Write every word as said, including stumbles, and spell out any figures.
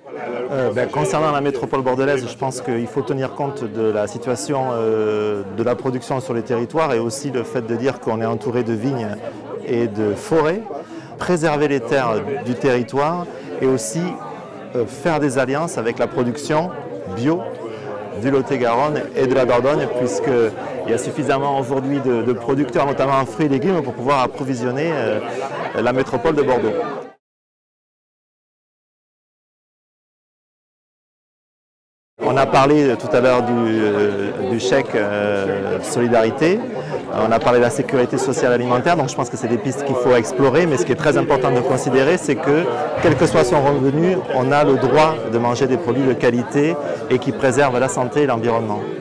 Euh, ben, concernant la métropole bordelaise, je pense qu'il faut tenir compte de la situation euh, de la production sur les territoires et aussi le fait de dire qu'on est entouré de vignes et de forêts, préserver les terres du territoire et aussi euh, faire des alliances avec la production bio du Lot-et-Garonne et de la Dordogne, puisqu'il y a suffisamment aujourd'hui de, de producteurs, notamment en fruits et légumes, pour pouvoir approvisionner euh, la métropole de Bordeaux. On a parlé tout à l'heure du, euh, du chèque euh, solidarité, on a parlé de la sécurité sociale alimentaire, donc je pense que c'est des pistes qu'il faut explorer, mais ce qui est très important de considérer, c'est que, quel que soit son revenu, on a le droit de manger des produits de qualité et qui préservent la santé et l'environnement.